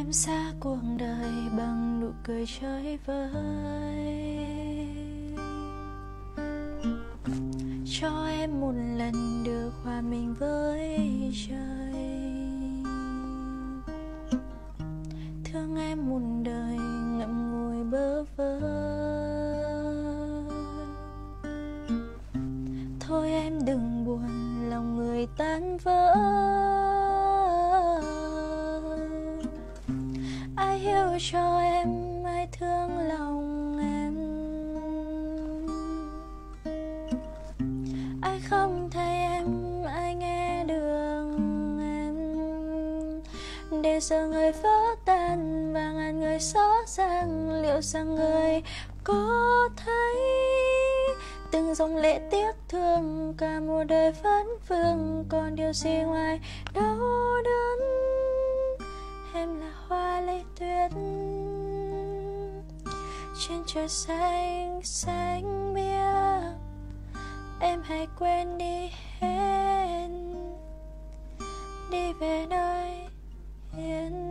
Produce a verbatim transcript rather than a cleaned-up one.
Em xa cuộc đời bằng nụ cười chơi vơi, cho em một lần được hòa mình với trời. Thương em một đời ngậm ngùi bơ vơ, thôi em đừng buồn lòng người tan vỡ. Ai hiểu cho em, ai thương lòng em, ai không thấy em, ai nghe được em. Để giờ người vỡ tan và ngàn người xót rằng, liệu rằng người có thấy từng dòng lệ tiếc thương cả một đời vẫn vương, còn điều gì ngoài đau đớn. Em là hoa lê tuyết trên trời xanh xanh biếc, em hãy quên đi hết, đi về nơi yên